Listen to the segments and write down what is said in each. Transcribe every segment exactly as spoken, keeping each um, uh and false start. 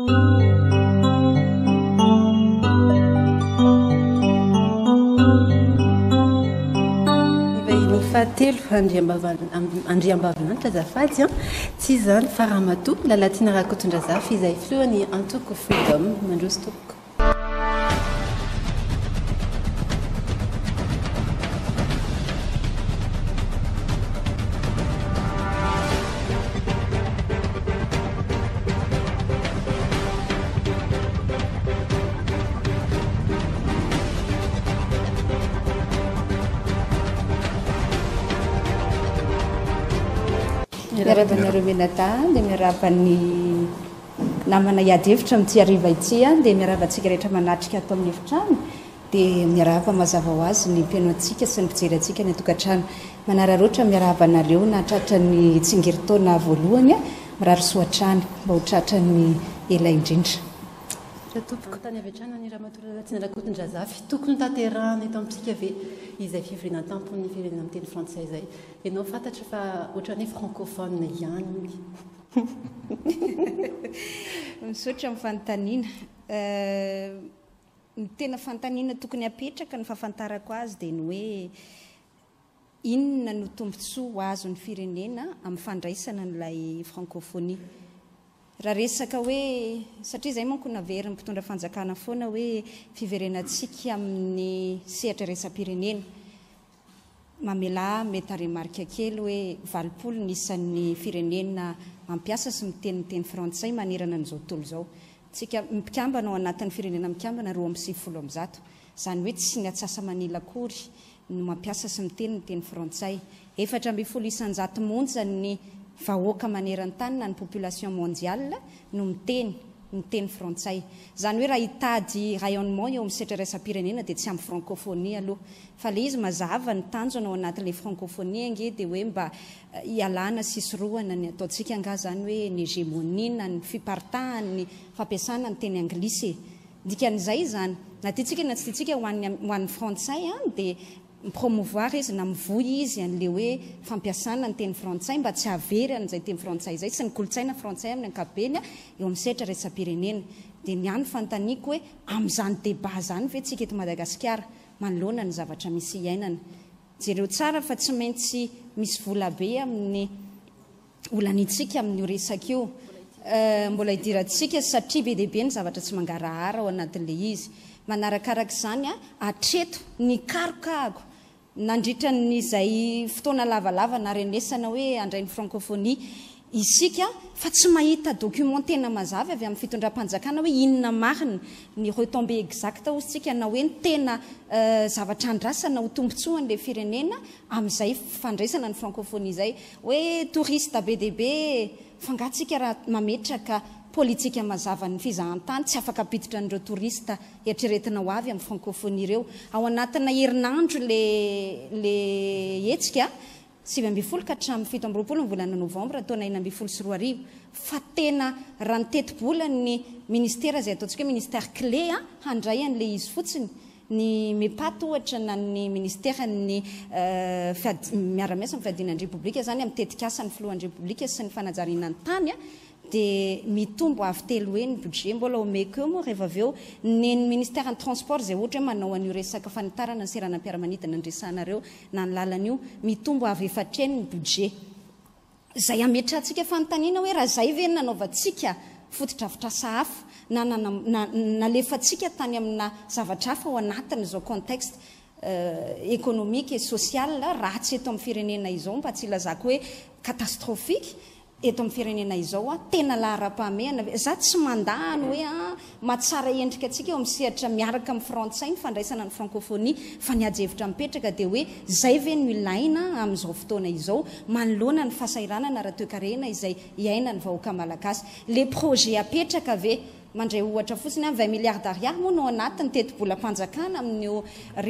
Telo andriambavinanitra azafady tsy izany faramato lalatiana rakotondrazafy izay filohany antoko freedom mandroso tompoko. Miarabanareo menata dia miarabany namana iady hevitra amin'ity hariva ity dia miarabantsika rehetra manatrika atao amin'ny efitrano dia miaraba mazava ho azy ny mpiainoantsika sy ny mpijery antsika ny tokantrano manararoatra miarabanareo na tratra ny tsingeritaona voalohany mirary soatrany mba ho tratra ny ela indrindra. Tompoko tany avy hatrany ny rahamatolalatsiana rakotondrazafy tokony tanterahana eto amintsika ve izay fivoriana tampon'ny firenena amin'ny teny frantsay izay ianao fantatra fa ohatran'ny francophone ihany misaotra amin'ny fanontaniana ny tena fanontaniana tokony apetraka ny fahafantarako azy dia ny hoe inona no tombontsoa ho azon'ny firenena amin'ny fandraisana n'ilay francophonie. Raha resaka hoe satria izay manko navery ny mpitondra fanjakana foana hoe fiverenantsika amin'ny sehatra resam-pirenena mamela mety remarika kely hoe valopolo ny isan'ny firenena mampiasa sy miteny teny frantsay manerana an'izao tontolo izao. Tsika mpikambana ao anatin'ny firenena mikambana roa amby sivifolo amby zato izany hoe tsy ny atsasa manila akory no mampiasa sy miteny ny teny frantsay. Efatra amby folo isan-jato monja ny vahoaka maneran-tany na ny population mondiale no miteny miteny frantsay. Izany hoe raha hitady rayonnement eo amin'ny sehatra resam-pirenena dia tsy amin'ny francophonie aloha fa le izy mazava ny tanjona ao anatin'ilay francophonie ange dia hoe mba hialana sisorohana ny ataontsika anga zany hoe ny hégémonie na ny fipartahany ny fampiasana ny teny anglisy. Dikan'izay zany na tiatsika na tsy tiatsika ho an'ny frantsay dia promouvoir izy na mivoy izy an'le hoe fampiasana ny teny frantsay mba tsy havery an'izay teny frantsay izay sy ny kolotsaina frantsay amin'ny ankapobeny eo amin'ny sehatra resam-pirenena. Dia ny any fanontaniako hoe amin'izany débat zany ve tsika eto Madagasikara manoloana ny zavatra misy iainana. Jereo tsara fa tsy maintsy misy vola be amin'ny olanitsika amin'ny resaka io. Mbola hidirantsika satria be dia be ny zavatra tsy mangarahara ao anatin'ilay izy. Manarakarak' izany atreto ny karokago nandritra n'izay fotoana lavalava na renesana hoe andray ny francophonie isika fa tsy mahita document tena mazava avy amin'ny fitondram-panjakana hoe inona marina ny retombée exacte ozytsika na hoe ny tena zavatra andrasana ho tombontsoan'le firenena amin'izay fandraisana ny francophonie izay hoe touriste be dia be fangatsika raha mametraka politika mazava ny fizahantany tsy afaka apiditra n'ireo touriste eritreretina ho avy amin'ny francophonie ireo ao anatina herinandro le le etsika sivy amby folo ka hatramin'ny fito amby roapolo ny volana novambra taona enina amby folo sy roa arivo fa tena raha niteti-bola ny ministera izay ataontsika hoe ministère clé handray an'le izy fotsiny ny mepaty ohatra na ny ministera ny miara-miasa amin'ny fiadianan'ny repoblika zany amin'ny tetikasa ny filohan'ny repoblika sy ny fanajariana ny tany dia mitombo avy telo hoe ny budget mbola omeko eo moa rehefa avy eo neny ministère ny transport izay ohatra hoe manao an'io resaka fanitarana ny seranam-piaramanidina ny resanareo na ny lalan'io mitombo avy efatreny ny budget izay ametrahantsika fanontaniana hoe raha izay ve nanaovantsika fototra hafa na nalefantsika tany amina zavatra hafa ao anatin'izao contexte économique et social ratsy eto amin'ny firenena izao mba tsy ilazako hoe catastrophique eto amin'ny firenena izao tena lahara-pahamehana za tsy mandahany hoe mahatsara endrika antsika eo amin'ny sehatra miaraka amin'ny frantsay ny fandraisana ny francophonie fa ny ajevitra mipetraka dia hoe zay ve no ilaina amin'izao fotoana izao manoloana ny fahasairanana raha toe-karena izay iaina ny vahoaka malagasy le projet apetraka ve mandray ohatra fotsiny a vingt milliards d'ariary moa no anatiny teti-bola mpanjakana amin'io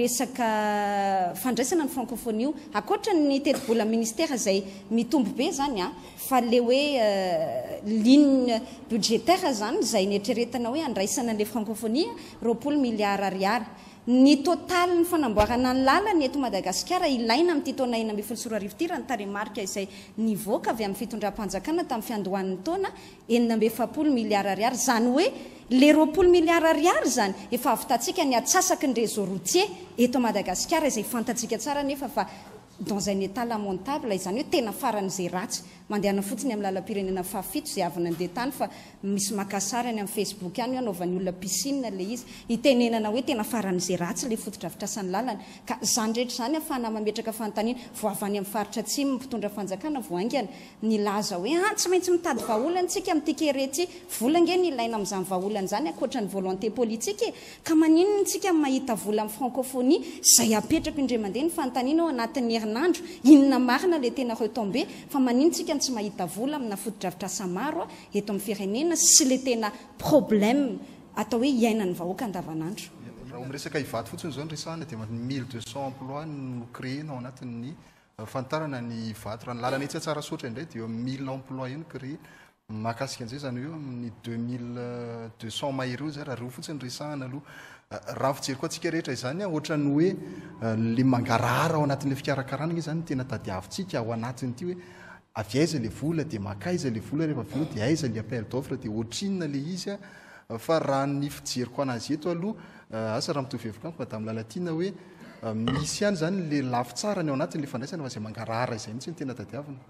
resaka fandraisana ny francophonie io akoatra ny teti-bola ministère izay mitombo be zany a fa le hoe ligne budgétaire zany izay nietreretina hoe andraisana le francophonie roapolo milliards ariary ny totaly ny fanamboarana ny lalany eto Madagasikara ilaina amin'ity taona enina ambin'ny folo sy roa arivo ity raha ny taremarika izay nivoaka avy amin'ny fitondram-panjakana tamin'ny fiandohan'ny taona enina amby efapolo miliara ariary zany hoe le roapolo miliara ariary zany efa avitantsika ny atsasaky ny réseau routier eto Madagasikara izay fantatsika tsara nefa fa dans un état lamentable izany hoe tena faran'izay ratsy mandehana fotsiny amin'ny lalam-pirenena fafito izay avy nandeha tany fa misy makasary any amin'ny Facebook ihany hoe anaovan'ny olona piscine le izy itenenana hoe tena faran'izay ratsy le fotodrafitrasan'ny lalana ka zany rehetra zany afahana mametraka fanontaniana vo avy any amin'ny faritra atsimo mpitondra fanjakana voaingana nilaza hoe ah tsy maintsy mitady vahaolana tsika amin'ity kerety vola nge ny ilaina amin'izany vahaolana zany ankoatra ny volonté politique ka maninona tsika mahita vola amin'ny francophonie izay apetraka indray mandeha ny fanontaniana ao anatin'ny herinandro inona marina le tena retombé fa maninona tsika tsy mahita vola amina fotodrafitrasa maro eto amin'ny firenena sy le tena problème atao hoe iainan'ny vahoaka andavanandro. Raha miresaka hivaty fotsiny zao ny resahana dia mille deux cents emploi no créé ao anatin'ny fantarana ny vato raha ny lalana etsy tsara soatra indray dia mille emploi io no créé mahakasika an'izay zany hoe amin'ny deux mille deux cents mahery zay raha roa fotsiny resahana aloha raha fijery koa antsika rehetra izany ohatrany hoe le mangarara ao anatin'le fikarakarana iny zany tena tadiavintsika ao anatin'ity hoe avy aiza le vola dia makaiza le vola rehefa avy eo dia aiza le appel d'offre dia ohatrinona le izy a fa raha ny fijeriko anazy eto aloha asa raha mitovy hevitra amiko tamin'ny lalatina hoe misy ihany zany le lafy tsara ny ao anatin'le fandraisana fa izay mangarara izay mihitsy ny tena tadiavina.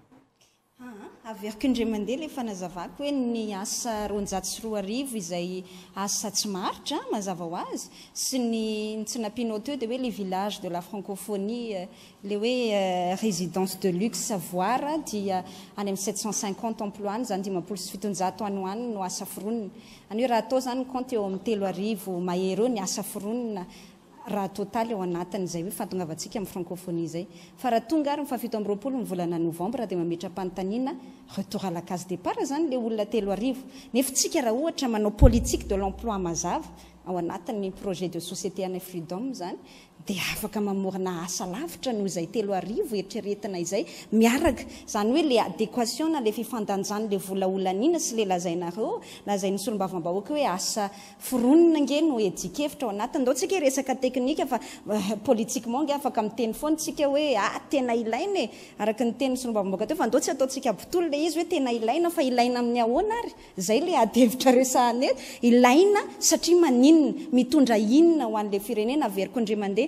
Averiko indray mandeha le fanazavako hoe ny asa roanjato sy roa arivo izay asa tsy maritra mazava ho azy sy ny tsy nampianao teo dia hoe le village de la francophonie le hoe résidence de luxe savoir dia any amin'ny sept cent cinquante emploi zany dimampolo sy fitonjato any hoany no asa foronina any hoe raha atao zany compte eo amin'ny telo arivo mahery eo ny asa foronina raha totaly ao anatin'izay hoe fahatongavantsika amin'ny francophonie zay fa raha tonga ary mifafito amin'ny roapolo ny volana novembre dia mametra-panontaniana retour à la case départ zany le olona telo arivo nefa tsika raha ohatra manao politique de l'emploi mazava ao anatin'ny projet de société ana freedom zany dia afaka mamorona asa lavitra noho izay telo arivo eritreretina izay miaraka zany hoe le adéquation na le fifandanjany le vola olanina sy le lazainareo lazain'ny solombavam-bahoaka hoe asa foronina nge no edikevitra ao anatiny ndao tsika resaka teknika fa politiquement nge afaka miteny foana tsika hoe ah tena ilaina e araka ny teny solombavam-bahoaka teo fa ndao tsy ataontsika botolo le izy hoe tena ilaina fa ilaina amin'ny ahoana ary zay le adevitra resahany eto ilaina satria maninona mitondra inona ho an'le firenena averiko indray mandeha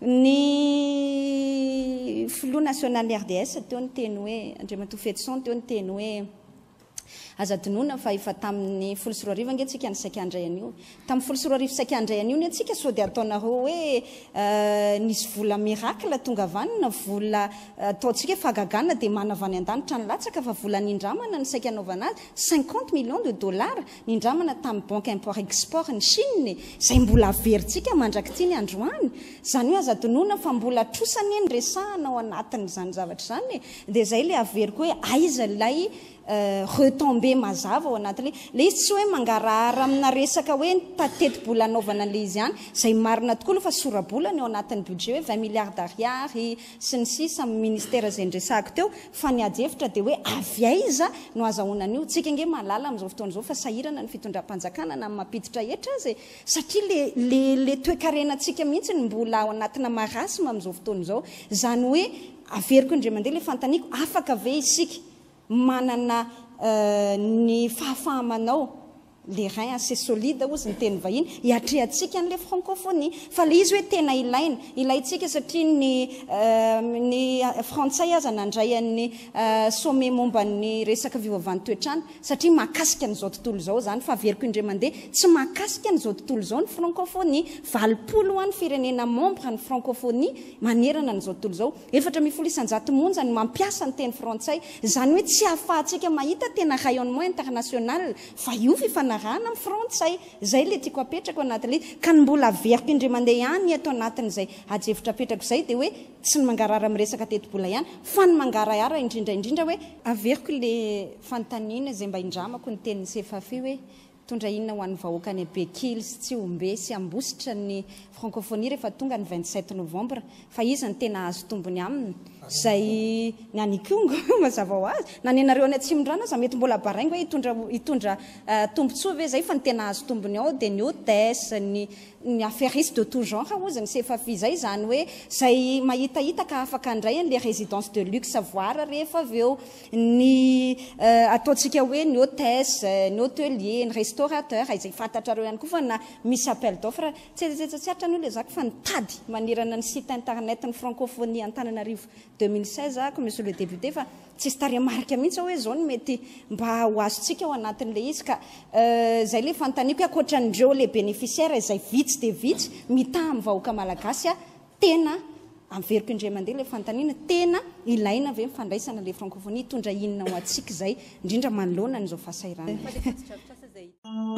ny flou national R D S teo ny teny hoe Andriamatoa Fetson teo ny teny hoe azadinoana fa efa tamin'ny folo sy roa arivo ange tsika ny saikandray an'io tamin'ny folo sy roa arivo saikandray an'io ny atsika sao dia ataonareo hoe nisy vola miracle tonga vanina vola ataontsika hoe fagagana dia manavany an-danitra ny latsaka fa vola nindramana ny saika anaovana azy cinquante millions de dollars nindramana tamin'ny banque import export ny Chine izay mbola averintsika mandrakity ny androany zany hoe azadinoana fa mbola trosany eny resahana ao anatin'izany zavatra zany dia zay le averiko hoe aiza lay retombé mazava ao anatin'le le izy tsy hoe mangarahara amina resaka hoe tatetim-bola anaovana le izy ihany izay marina tokoa aloha fa sorabolany ao anatin'ny budget hoe vingt milliards d'ariary sy ny sisa amin'ny ministère izay ndresahako teo fa ny ady hevitra dia hoe avy aiza no azahoanan'io tsika nge mahalala amin'izao fotoana izao fa sahirana ny fitondram-panjakana na mampiditra hetra azy satria le le le toe-karenantsika mihitsy ny mbola ao anatina marasma amin'izao fotoana izao zany hoe averiko indray mandeha le fantaniako afaka ve isika manana ny fahafahamanao le rein assez solide ozy ny teny vahiny hiatrehantsika an'le francophonie fa le izy hoe tena ilaina ilaintsika satria ny ny frantsay aza nandray an'ny sommet momba ny resaka fiovaovan'ny toetrano satria mahakasika an'izao tontolo izao zany fa averiko indray mandeha tsy mahakasika an'izao tontolo izao ny francophonie valopolo ho an'ny firenena membre ny francophonie manerana n'izao tontolo izao efatra mifolo isanjato monja ny mampiasa ny teny frantsay zany hoe tsy ahafahantsika mahita tena rayonnement international fa io fifanarahana amin'ny frantsay zay le tiako apetrako anatin'le ka ny mbola averiko indray mandeha ihany ato anatin'izay ajevitra apetrako zay dia hoe tsy ny mangarara amin'ny resaka teti-bola ihany fa ny mangarahara indrindra indrindra hoe averiko le fanontaniana izay mba indramako ny tenin'ny sefafi hoe tondra inona ho an'ny vahoaka any Bekily sy Tsiombe sy Ambositra ny francophonie rehefa tonga ny vingt-sept novembre fa izy ny tena azo tombony aminy zay nanikongo mazava ho azy na ny anareo any atsimon-drano za mety mbola baraingo hoe hitondra hitondra tombontsoa ve zay fa ny tena azo tombony ao dia ny hôtesse ny ny affairiste de tout genre ozany sy efa fizay zany hoe zay mahitahita ka afaka andray an'le résidence de luxe voir rehefa avy eo ny ataontsika hoe ny hôtesse ny hôtelier ny restaurateur izay fantatrareo ihany koa fa na misy appel d'offre tsy etsetsatsiaritra ny ole zako fa nitady manerana ny site internet ny francophonie Antananarivo deux mille seize comme monsieur le député fa tsy staria marika mihitsy hoe zao ny mety mba ho azontsika ao anatin'le izy ka zay le fantaniko akoatran'ireo le bénéficiaire izay vitsy de vitsy mita amin'ny vahoaka malagasy a tena amveriko indray mandeha le fantaniana tena ilaina ve mifandraisana le francophonie hitondra inona ho antsika zay indrindra manoloana n'izao fahasairana